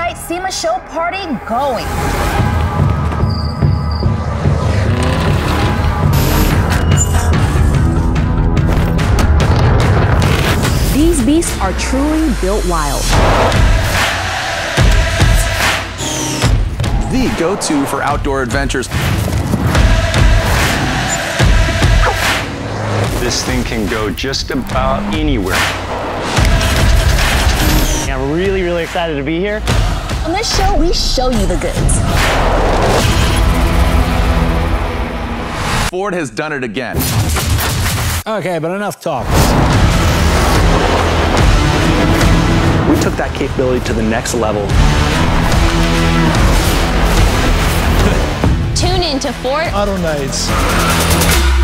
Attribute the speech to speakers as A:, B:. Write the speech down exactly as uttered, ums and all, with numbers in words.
A: right, SEMA show party going. These beasts are truly built wild.
B: The go-to for outdoor adventures.
C: This thing can go just about anywhere.
D: I'm really, really excited to be here.
A: On this show, we show you the goods.
B: Ford has done it again.
E: Okay, but enough talk.
D: We took that capability to the next level.
F: Tune in to Ford
E: Auto Nights.